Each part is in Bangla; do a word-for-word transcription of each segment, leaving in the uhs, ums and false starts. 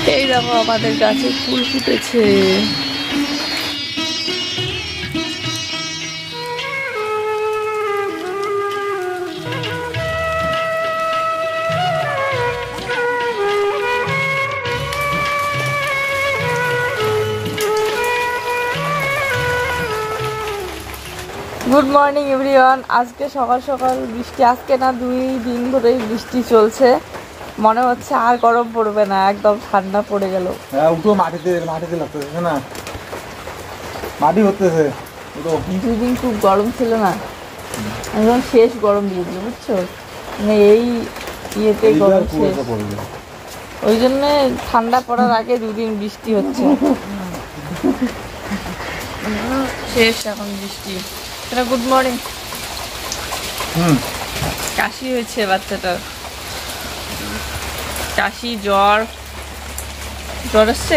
এই দেখো আমাদের গাছে ফুল ফুটেছে। Good morning everyone. আজকে সকাল সকাল বৃষ্টি, আজকে না দুই দিন ধরেই বৃষ্টি চলছে। মনে হচ্ছে আর গরম পড়বে না, একদম ঠান্ডা পড়ে গেল। হ্যাঁ উঠো, মাটিতে মাটিতে লাগতেছে না, মাটি হতেছে। দুই দিন খুব গরম ছিল না, একদম শেষ গরম দিয়ে দিল, বুঝছো? মানে এই ইয়েতে গরম শেষ, ওই জন্যে ঠান্ডা পড়ার আগে দুদিন বৃষ্টি হচ্ছে। শেষ এখন বৃষ্টি। Good morning. হুম, কাশি হয়েছে বাচ্চাটার, কাশি জ্বর জ্বর আসছে।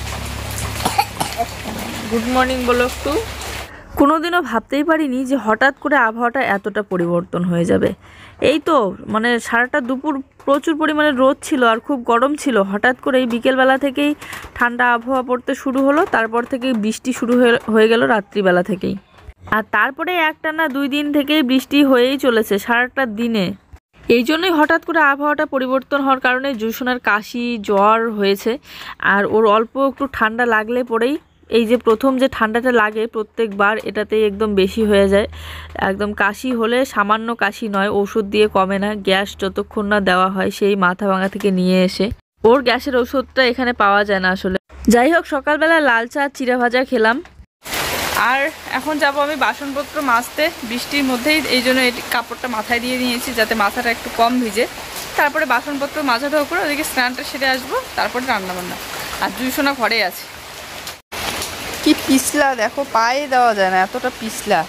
গুড মর্নিং বলো একটু। কোনোদিনও ভাবতেই পারিনি যে হঠাৎ করে আবহাওয়াটা এতটা পরিবর্তন হয়ে যাবে। এই তো মানে সারাটা দুপুর প্রচুর পরিমাণে রোদ ছিল আর খুব গরম ছিল, হঠাৎ করেই বিকেলবেলা থেকেই ঠান্ডা আবহাওয়া পড়তে শুরু হলো, তারপর থেকেই বৃষ্টি শুরু হয়ে গেল রাত্রিবেলা থেকেই। আর তারপরে একটানা দুই দিন থেকেই বৃষ্টি হয়েই চলেছে সারাটা দিনে। এই জন্যই হঠাৎ করে আবহাওয়াটা পরিবর্তন হওয়ার কারণে জুসোনার কাশি জ্বর হয়েছে। আর ওর অল্প একটু ঠান্ডা লাগলে পরেই, এই যে প্রথম যে ঠান্ডাটা লাগে প্রত্যেকবার, এটাতেই একদম বেশি হয়ে যায়। একদম কাশি হলে সামান্য কাশি নয়, ওষুধ দিয়ে কমে না। গ্যাস যতক্ষণ না দেওয়া হয় সেই মাথা ভাঙা থেকে নিয়ে এসে, ওর গ্যাসের ওষুধটা এখানে পাওয়া যায় না আসলে। যাই হোক, সকালবেলা লাল চা চিড়া ভাজা খেলাম। আর এখন যাব আমি বাসনপত্র মাজতে বৃষ্টির মধ্যেই, এই জন্য এই কাপড়টা মাথায় দিয়ে নিয়েছি যাতে মাথাটা একটু কম ভিজে। তারপরে বাসনপত্র মাজা ধোয়া করে ওদিকে স্নানটা সেরে আসবো, তারপরে রান্নাবান্না। আর জুসোনা ঘরে আছে। কি পিছলা দেখো, পায়ে দেওয়া যায় না, এতটা পিছলা।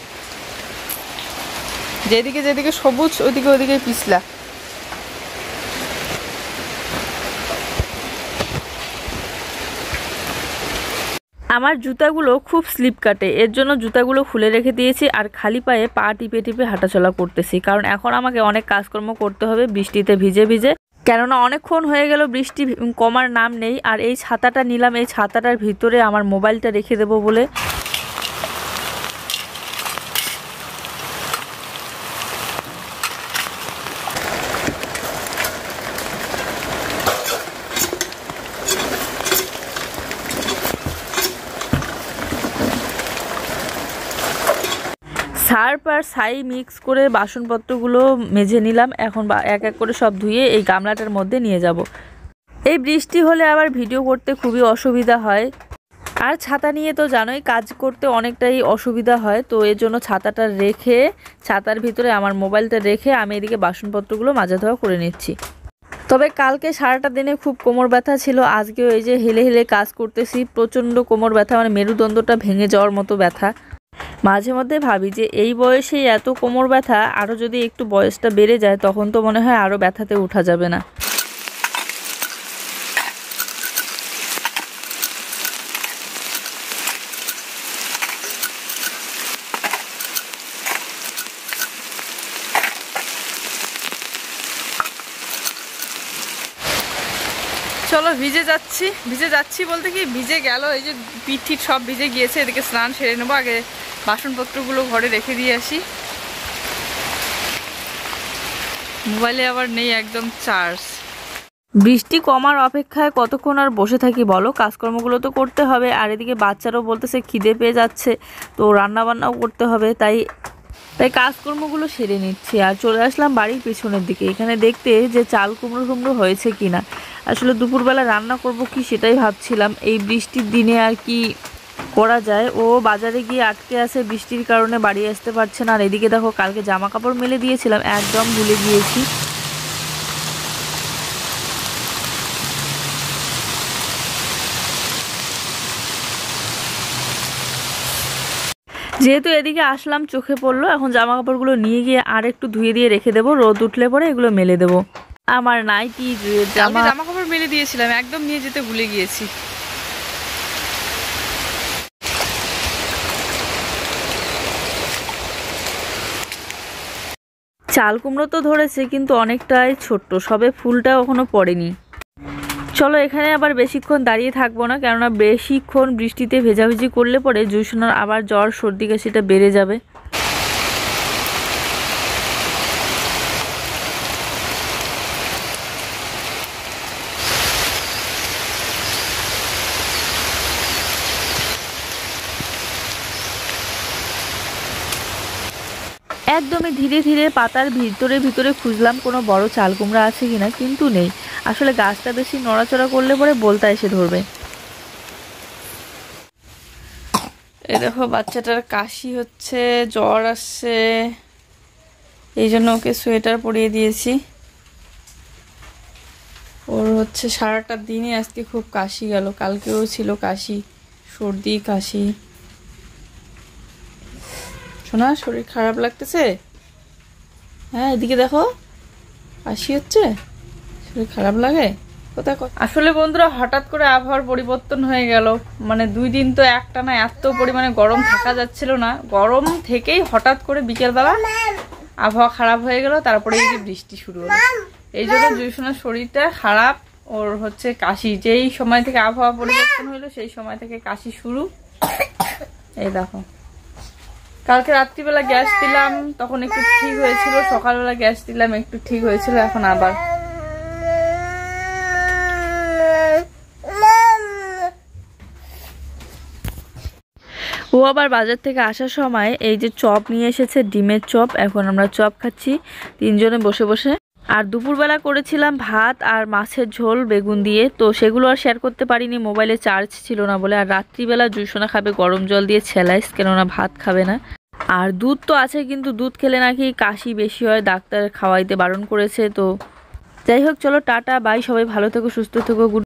যেদিকে যেদিকে সবুজ ওইদিকে ওইদিকে পিছলা। আমার জুতাগুলো খুব স্লিপ কাটে, এর জন্য জুতাগুলো খুলে রেখে দিয়েছি আর খালি পায়ে পা টিপে টিপে হাঁটাচলা করতেছি। কারণ এখন আমাকে অনেক কাজকর্ম করতে হবে বৃষ্টিতে ভিজে ভিজে, কেননা অনেকক্ষণ হয়ে গেল বৃষ্টি কমার নাম নেই। আর এই ছাতাটা নিলাম, এই ছাতাটার ভিতরে আমার মোবাইলটা রেখে দেবো বলে। সার্ফ আর ছাই মিক্স করে বাসনপত্রগুলো মেজে নিলাম। এখন এক এক করে সব ধুয়ে এই গামলাটার মধ্যে নিয়ে যাব। এই বৃষ্টি হলে আবার ভিডিও করতে খুবই অসুবিধা হয়। আর ছাতা নিয়ে তো জানোই কাজ করতে অনেকটাই অসুবিধা হয়, তো এর জন্য ছাতাটা রেখে, ছাতার ভিতরে আমার মোবাইলটা রেখে আমি এদিকে বাসনপত্রগুলো মাজা ধোয়া করে নিচ্ছি। তবে কালকে সারাটা দিনে খুব কোমর ব্যথা ছিল, আজকেও এই যে হেলে হেলে কাজ করতেছি, প্রচণ্ড কোমর ব্যথা, মানে মেরুদণ্ডটা ভেঙে যাওয়ার মতো ব্যথা। মাঝে মধ্যে ভাবি যে এই বয়সেই এত কোমর ব্যথা, আরও যদি একটু বয়সটা বেড়ে যায় তখন তো মনে হয় আরও ব্যথাতে উঠা যাবে না। চলো, ভিজে যাচ্ছি ভিজে যাচ্ছি বলতে কি ভিজে গেল, এই যে পিঠ ঠিক সব ভিজে গিয়েছে। এদিকে স্নান সেরে নেবো, আগে বাসনপত্রগুলো ঘরে রেখে দিয়ে আসি। মোবাইলে আবার নেই একদম চার্জ। বৃষ্টি কমার অপেক্ষায় কতক্ষণ আর বসে থাকি বলো, কাজকর্মগুলো তো করতে হবে। আর এদিকে বাচ্চারাও বলতেছে খিদে পেয়ে যাচ্ছে, তো রান্নাবান্নাও করতে হবে, তাই তাই কাজকর্মগুলো সেরে নিচ্ছি। আর চলে আসলাম বাড়ির পিছনের দিকে, এখানে দেখতে যে চাল কুমড়ো টুমড়ো হয়েছে কিনা। আসলে দুপুরবেলা রান্না করব কি সেটাই ভাবছিলাম। এই বৃষ্টির দিনে আর কি করা যায়, ও বাজারে গিয়ে আটকে আছে বৃষ্টির কারণে, বাড়ি আসতে পারছে না। আর এদিকে দেখো, কালকে জামা কাপড় মেলে দিয়েছিলাম, একদম ভুলে গিয়েছি। যেহেতু এদিকে আসলাম, চোখে পড়লো, এখন জামা কাপড়গুলো নিয়ে গিয়ে আর একটু ধুয়ে দিয়ে রেখে দেবো, রোদ উঠলে পরে এগুলো মেলে দেবো। আমার নাইটি জামা জামা কাপড় মেলে দিয়েছিলাম, একদম নিয়ে যেতে ভুলে গিয়েছি। চাল কুমড়ো তো ধরেছে কিন্তু অনেকটাই ছোট্ট, সবে ফুলটা এখনো পড়েনি। চলো এখানে আবার বেশিক্ষণ দাঁড়িয়ে থাকবো না, কেননা বেশিক্ষণ বৃষ্টিতে ভেজাভেজি করলে পরে জুসোনার আবার জ্বর সর্দি কাশিটা বেড়ে যাবে। একদমই ধীরে ধীরে পাতার ভিতরে ভিতরে খুঁজলাম কোনো বড় চাল কুমড়া আছে কিনা, কিন্তু নেই। আসলে গাছটা বেশি নড়াচড়া করলে পরে বলতা এসে ধরবে। এই দেখো বাচ্চাটার কাশি হচ্ছে, জ্বর আসছে, এই জন্য ওকে সোয়েটার পরিয়ে দিয়েছি। ওর হচ্ছে সারাটা দিনে আজকে খুব কাশি গেল, কালকেও ছিল কাশি, সর্দি কাশি। শোনা শরীর খারাপ লাগতেছে? হ্যাঁ এদিকে দেখো, কাশি হচ্ছে, শরীর খারাপ লাগে কোথায়। আসলে বন্ধুরা হঠাৎ করে আবহাওয়ার পরিবর্তন হয়ে গেল, মানে দুই দিন তো একটানা এত পরিমাণে গরম থাকা যাচ্ছিল না, গরম থেকেই হঠাৎ করে বিকেলবেলা আবহাওয়া খারাপ হয়ে গেল, তারপরে এই যে বৃষ্টি শুরু হলো। এই জন্য জুসোনার শরীরটা খারাপ, ওর হচ্ছে কাশি, যেই সময় থেকে আবহাওয়া পরিবর্তন হলো সেই সময় থেকে কাশি শুরু। এই দেখো কালকে রাত্রিবেলা গ্যাস দিলাম, তখন একটু ঠিক হয়েছিল, সকালবেলা গ্যাস দিলাম একটু ঠিক হয়েছিল, এখন আবার। ও আবার বাজার থেকে আসার সময় এই যে চপ নিয়ে এসেছে, ডিমের চপ। এখন আমরা চপ খাচ্ছি তিনজনে বসে বসে। আর দুপুরবেলা করেছিলাম ভাত আর মাছের ঝোল বেগুন দিয়ে, তো সেগুলো আর শেয়ার করতে পারিনি, মোবাইলে চার্জ ছিল না বলে। আর রাত্রিবেলা জুসোনা খাবে গরম জল দিয়ে ছেলাইস, কেননা ভাত খাবে না। আর দুধ তো আছে, কিন্তু দুধ খেলে নাকি কাশি বেশি হয়, ডাক্তার খাওয়াইতে বারণ করেছে। তো যাই হোক চলো টাটা বাই, সবাই ভালো থেকো সুস্থ থেকো।